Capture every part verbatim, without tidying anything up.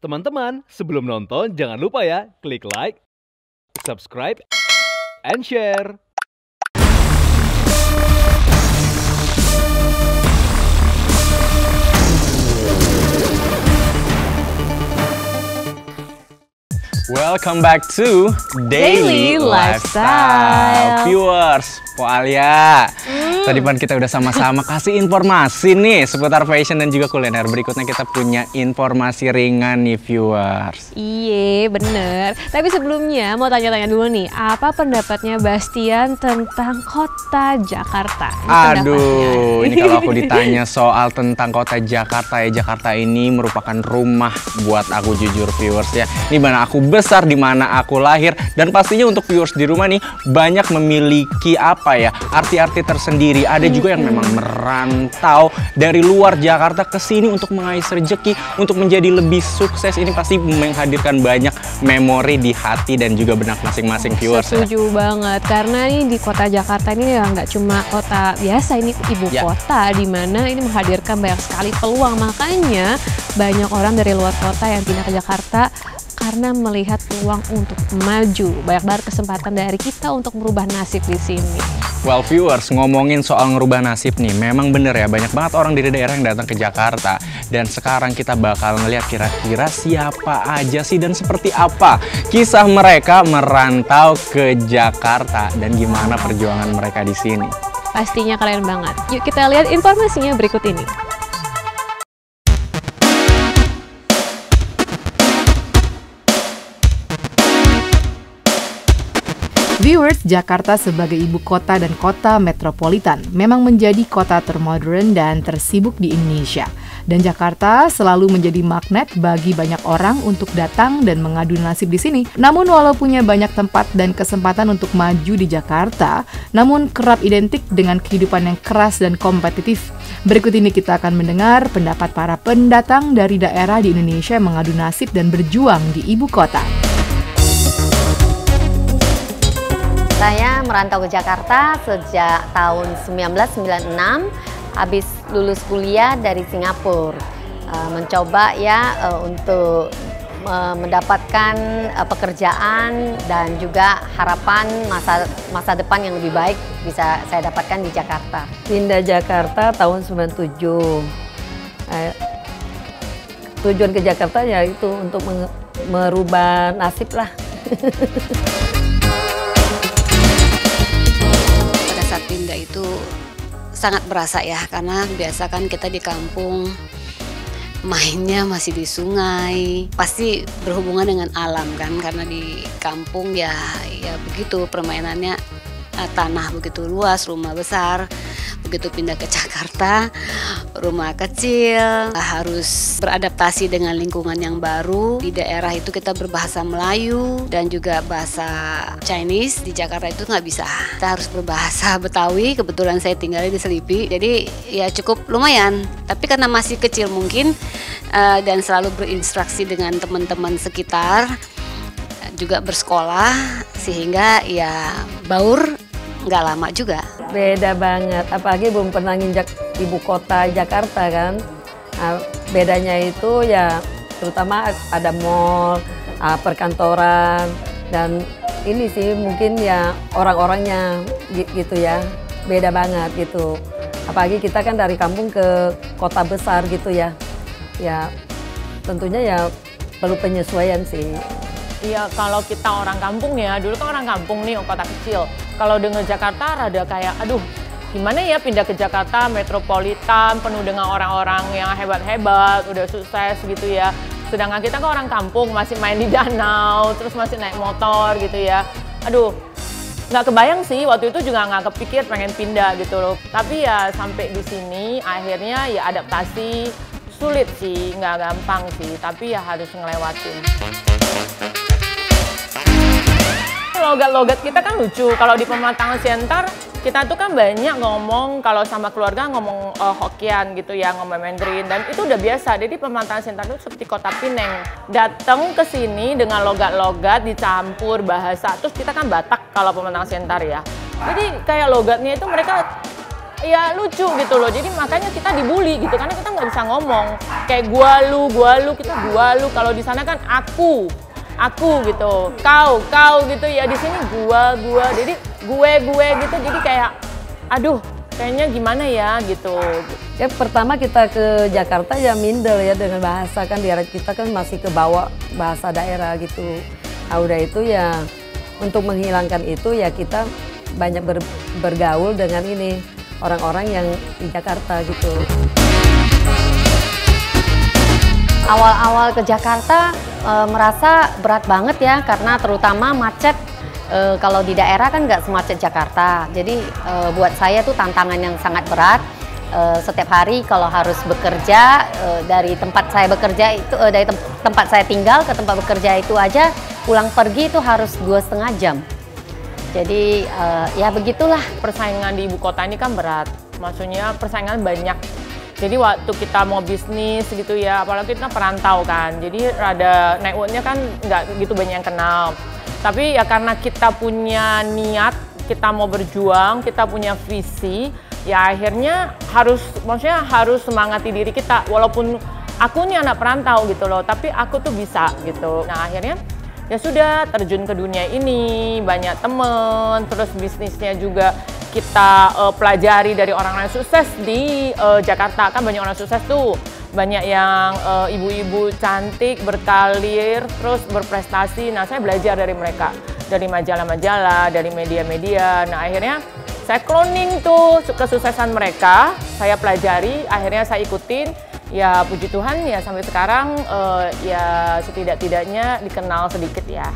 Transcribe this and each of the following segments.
Teman-teman, sebelum nonton jangan lupa ya, klik like, subscribe, and share. Welcome back to Daily, Daily Lifestyle. Lifestyle. Viewers, Po Alia. Hmm. Tadi kan kita udah sama-sama kasih informasi nih seputar fashion dan juga kuliner. Berikutnya kita punya informasi ringan nih viewers. Iya bener. Tapi sebelumnya mau tanya-tanya dulu nih, apa pendapatnya Bastian tentang kota Jakarta? Ini Aduh, ini kalau aku ditanya soal tentang kota Jakarta ya, Jakarta ini merupakan rumah buat aku jujur viewers ya. Ini mana aku besar, di mana aku lahir, dan pastinya untuk viewers di rumah nih banyak memiliki apa ya, arti-arti tersendiri. Ada juga yang memang merantau dari luar Jakarta ke sini untuk mengais rezeki, untuk menjadi lebih sukses. Ini pasti menghadirkan banyak memori di hati dan juga benak masing-masing viewers. Setuju ya. banget, karena ini di kota Jakarta ini ya nggak cuma kota biasa, ini ibu Ya. kota di mana ini menghadirkan banyak sekali peluang. Makanya banyak orang dari luar kota yang pindah ke Jakarta karena melihat peluang untuk maju. Banyak banget kesempatan dari kita untuk merubah nasib di sini. Well viewers, ngomongin soal ngerubah nasib nih, memang bener ya, banyak banget orang dari daerah yang datang ke Jakarta. Dan sekarang kita bakal ngeliat kira-kira siapa aja sih dan seperti apa kisah mereka merantau ke Jakarta dan gimana perjuangan mereka di sini. Pastinya keren banget. Yuk kita lihat informasinya berikut ini. Viewers, Jakarta sebagai ibu kota dan kota metropolitan memang menjadi kota termodern dan tersibuk di Indonesia. Dan Jakarta selalu menjadi magnet bagi banyak orang untuk datang dan mengadu nasib di sini. Namun walau punya banyak tempat dan kesempatan untuk maju di Jakarta, namun kerap identik dengan kehidupan yang keras dan kompetitif. Berikut ini kita akan mendengar pendapat para pendatang dari daerah di Indonesia yang mengadu nasib dan berjuang di ibu kota. Saya merantau ke Jakarta sejak tahun seribu sembilan ratus sembilan puluh enam, habis lulus kuliah dari Singapura. Uh, mencoba ya uh, untuk uh, mendapatkan uh, pekerjaan dan juga harapan masa masa depan yang lebih baik bisa saya dapatkan di Jakarta. Pindah Jakarta tahun sembilan puluh tujuh. Eh, tujuan ke Jakarta ya itu untuk merubah nasib lah. Pindah itu sangat berasa ya, karena biasa kan kita di kampung mainnya masih di sungai, pasti berhubungan dengan alam kan, karena di kampung ya ya begitu permainannya, eh, tanah begitu luas, rumah besar. Begitu pindah ke Jakarta, rumah kecil, harus beradaptasi dengan lingkungan yang baru. Di daerah itu kita berbahasa Melayu dan juga bahasa Chinese. Di Jakarta itu nggak bisa, kita harus berbahasa Betawi. Kebetulan saya tinggalnya di Selipi, jadi ya cukup lumayan. Tapi karena masih kecil mungkin uh, dan selalu berinteraksi dengan teman-teman sekitar, juga bersekolah, sehingga ya baur nggak lama juga. Beda banget, apalagi belum pernah nginjak ibu kota Jakarta kan. Nah, bedanya itu ya terutama ada mall, perkantoran, dan ini sih mungkin ya orang-orangnya gitu ya, beda banget gitu. Apalagi kita kan dari kampung ke kota besar gitu ya. Ya tentunya ya perlu penyesuaian sih. Iya, kalau kita orang kampung ya, dulu kan orang kampung nih, kota kecil. Kalau dengar Jakarta rada kayak, aduh gimana ya pindah ke Jakarta, metropolitan, penuh dengan orang-orang yang hebat-hebat, udah sukses gitu ya. Sedangkan kita kan orang kampung, masih main di danau, terus masih naik motor gitu ya. Aduh, nggak kebayang sih, waktu itu juga nggak kepikir pengen pindah gitu loh. Tapi ya sampai di sini, akhirnya ya adaptasi sulit sih, nggak gampang sih, tapi ya harus ngelewatin. Logat-logat kita kan lucu. Kalau di pematangan center, kita tuh kan banyak ngomong, kalau sama keluarga ngomong uh, Hokkien gitu ya, ngomong Mandarin, dan itu udah biasa. Jadi pematangan center itu seperti kota Pineng. Datang ke sini dengan logat-logat dicampur bahasa, terus kita kan Batak kalau pematangan center ya. Jadi kayak logatnya itu mereka ya lucu gitu loh. Jadi makanya kita dibully gitu karena kita nggak bisa ngomong kayak gua lu, gua lu, kita gua lu. Kalau di sana kan aku, aku gitu, kau, kau gitu ya. Di sini gua, gua. Jadi gue, gue gitu. Jadi kayak, aduh, kayaknya gimana ya gitu. Ya pertama kita ke Jakarta ya minder ya dengan bahasa kan, dialek kita kan masih ke bawah bahasa daerah gitu. Nah, udah itu ya untuk menghilangkan itu ya kita banyak ber, bergaul dengan ini orang-orang yang di Jakarta gitu. Awal-awal ke Jakarta e, merasa berat banget ya karena terutama macet. E, kalau di daerah kan nggak semacet Jakarta. Jadi e, buat saya tuh tantangan yang sangat berat. E, setiap hari kalau harus bekerja e, dari tempat saya bekerja itu e, dari tem tempat saya tinggal ke tempat bekerja itu aja pulang pergi itu harus dua setengah jam. Jadi uh, ya begitulah. Persaingan di ibu kota ini kan berat, maksudnya persaingan banyak. Jadi waktu kita mau bisnis gitu ya, apalagi kita perantau kan, jadi rada networknya kan nggak gitu banyak yang kenal. Tapi ya karena kita punya niat, kita mau berjuang, kita punya visi, ya akhirnya harus, maksudnya harus semangati diri kita. Walaupun aku nih anak perantau gitu loh, tapi aku tuh bisa gitu. Nah akhirnya ya sudah terjun ke dunia ini, banyak temen, terus bisnisnya juga kita uh, pelajari dari orang-orang sukses di uh, Jakarta. Kan banyak orang sukses tuh, banyak yang ibu-ibu uh, cantik, berkarir, terus berprestasi. Nah saya belajar dari mereka, dari majalah-majalah, dari media-media. Nah akhirnya saya cloning tuh kesuksesan mereka, saya pelajari, akhirnya saya ikutin. Ya puji Tuhan ya sampai sekarang uh, ya setidak-tidaknya dikenal sedikit ya.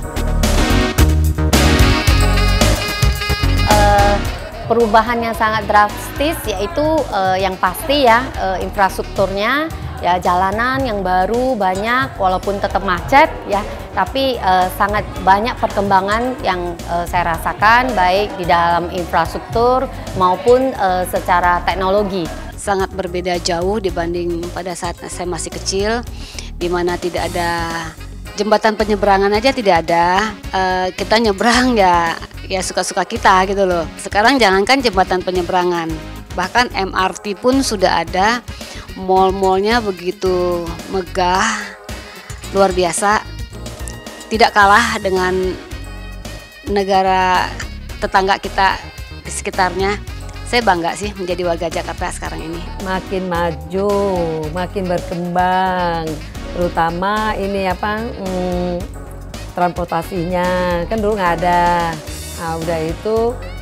Uh, perubahan yang sangat drastis yaitu uh, yang pasti ya uh, infrastrukturnya, ya jalanan yang baru banyak walaupun tetap macet ya, tapi uh, sangat banyak perkembangan yang uh, saya rasakan baik di dalam infrastruktur maupun uh, secara teknologi. Sangat berbeda jauh dibanding pada saat saya masih kecil, di mana tidak ada jembatan penyeberangan aja tidak ada. E, kita nyebrang ya ya suka-suka kita gitu loh. Sekarang jangankan jembatan penyeberangan, bahkan M R T pun sudah ada. Mall-mallnya begitu megah, luar biasa. Tidak kalah dengan negara tetangga kita di sekitarnya. Saya bangga sih menjadi warga Jakarta sekarang ini. Makin maju, makin berkembang, terutama ini apa hmm, transportasinya kan dulu nggak ada. Nah, udah itu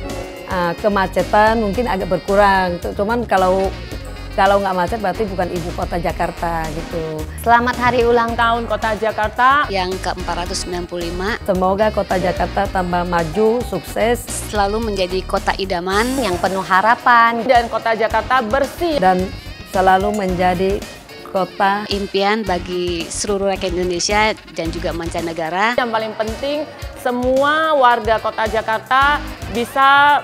uh, kemacetan mungkin agak berkurang. Cuman kalau kalau nggak macet berarti bukan ibu kota Jakarta gitu. Selamat hari ulang tahun Kota Jakarta yang ke empat ratus sembilan puluh lima. Semoga Kota Jakarta tambah maju, sukses, selalu menjadi kota idaman yang penuh harapan, dan Kota Jakarta bersih dan selalu menjadi kota impian bagi seluruh rakyat Indonesia dan juga mancanegara. Yang paling penting semua warga Kota Jakarta bisa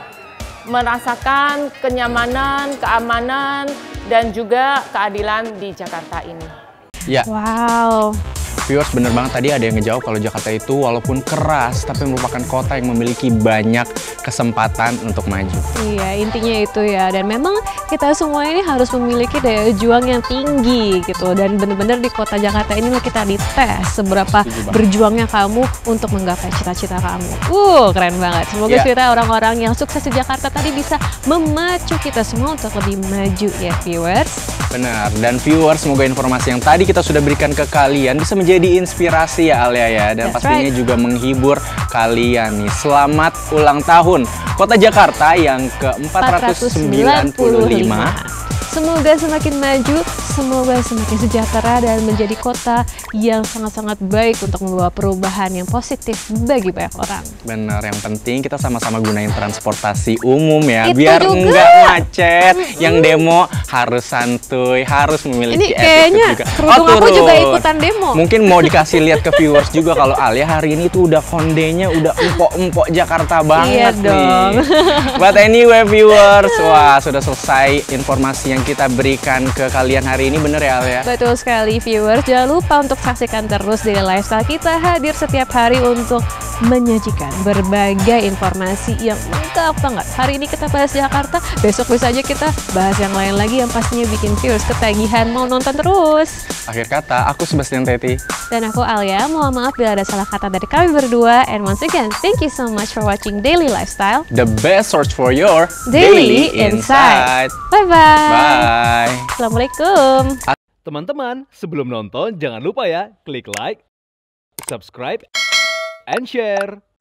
merasakan kenyamanan, keamanan, dan juga keadilan di Jakarta ini. Ya. Wow. Viewers, bener banget tadi ada yang ngejawab kalau Jakarta itu walaupun keras tapi merupakan kota yang memiliki banyak kesempatan untuk maju. Iya, intinya itu ya. Dan memang kita semua ini harus memiliki daya juang yang tinggi gitu. Dan bener-bener di kota Jakarta ini kita dites seberapa berjuangnya kamu untuk menggapai cita-cita kamu. Uh, keren banget. Semoga yeah. kita orang-orang yang sukses di Jakarta tadi bisa memacu kita semua untuk lebih maju ya viewers. Benar, dan viewers semoga informasi yang tadi kita sudah berikan ke kalian bisa menjadi inspirasi ya Alia ya. Dan That's pastinya right. juga menghibur kalian nih. Selamat ulang tahun Kota Jakarta yang ke empat ratus sembilan puluh lima. Semoga semakin maju, semoga semakin sejahtera dan menjadi kota yang sangat-sangat baik untuk membawa perubahan yang positif bagi banyak orang. Bener, yang penting kita sama-sama gunain transportasi umum ya, Itu biar juga. enggak macet. Mm-hmm. Yang demo harus santuy, harus memiliki Ini kayaknya juga. kerudung Oh, aku juga turun. ikutan demo. Mungkin mau dikasih lihat ke viewers juga kalau Alia hari ini tuh udah kondenya udah empok-empok Jakarta banget Iya dong. nih. But anyway viewers, wah sudah selesai informasi yang kita berikan ke kalian hari ini, bener ya Alia? Betul sekali viewers, jangan lupa untuk saksikan terus Daily Lifestyle kita hadir setiap hari untuk menyajikan berbagai informasi yang lengkap banget. Hari ini kita bahas Jakarta, besok bisa aja kita bahas yang lain lagi yang pastinya bikin viewers ketagihan mau nonton terus. Akhir kata, aku Sebastian Teti. Dan aku Alia, mohon maaf bila ada salah kata dari kami berdua. And once again, thank you so much for watching Daily Lifestyle, The best source for your Daily Insight. Bye-bye. Bye. Assalamualaikum. Teman-teman, sebelum nonton jangan lupa ya klik like, subscribe, and share.